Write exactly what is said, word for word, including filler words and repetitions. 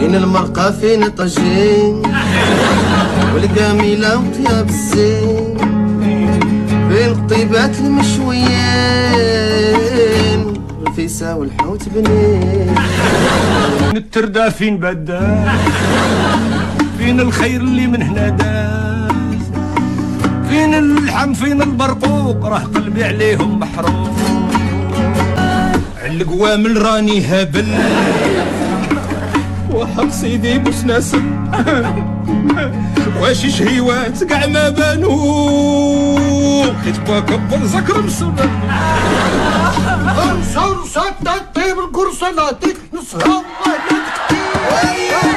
فين المرقى فين طاجين والقاميلة وطياب الزين فين الطيبات المشويين الفيسا والحوت بنين التردى فين بدا فين الخير اللي من هنا داز فين اللحم فين البرقوق راه قلبي عليهم محروق القوامل راني هبل وحق سيدي بوس ناسب واش شهيوات كاع ما بانو كتبا كبر زكر مسبب انصر ساتة طيب القرصة نعطيك نصها